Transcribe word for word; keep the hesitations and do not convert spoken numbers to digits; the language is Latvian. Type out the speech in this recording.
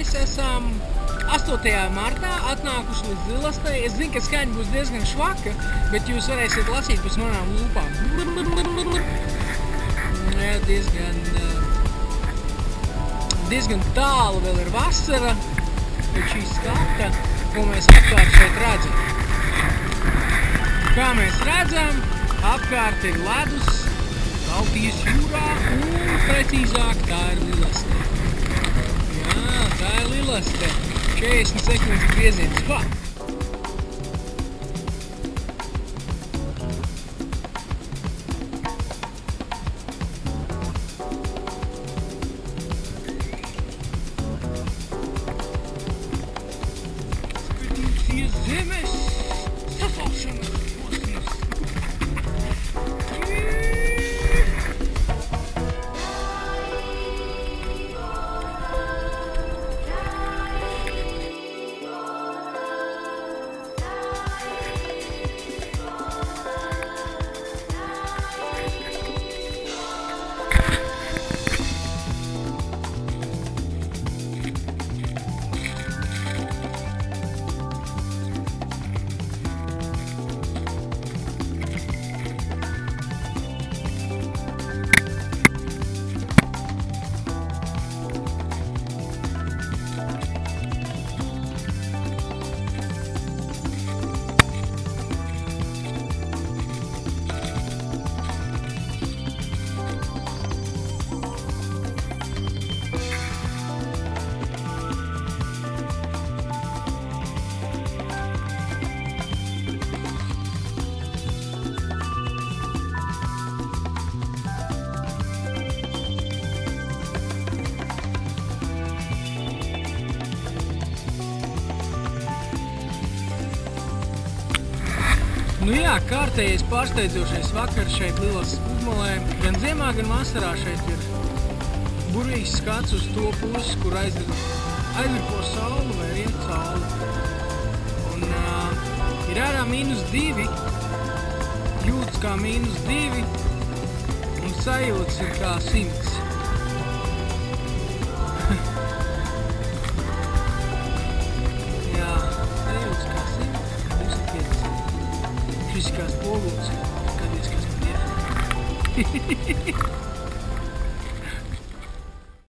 mēs esam astotajā martā atnākuši līdz Lilastei. Es zinu, ka skaņa būs diezgan švaka, bet jūs varēsiet lasīt pēc manām lūpām. Jā, diezgan, diezgan tālu vēl ir vasara, bet šī skata, ko mēs apkārt šeit redzam. Kā mēs redzam, apkārt ir ledus Baltijas jūrā un precīzāk tā ir Lilaste. Jā, tā ir Lilaste. četrdesmit sekundes grieziens. Ha! Skatīsies zemes sasalšanas posms. Nu jā, kārtējais pārsteidzošais vakars šeit Lilastes pludmalē. Gan ziemā, gan vasarā šeit ir burvīgs skats uz to pusi, kur aizvirpo saule vai riet saule. Un uh, ir ārā mīnus divi, jūtas kā mīnus divi un sajūtas ir kā simts.